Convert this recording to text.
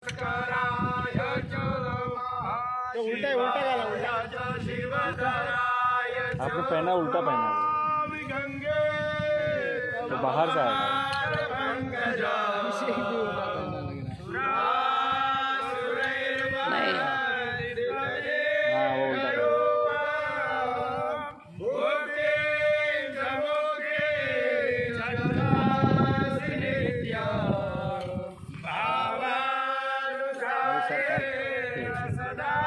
तो उल्टा है, उल्टा गाला उल्टा। आपने पहना उल्टा पहना तो बाहर से आएगा। हाँ वो उल्टा सदा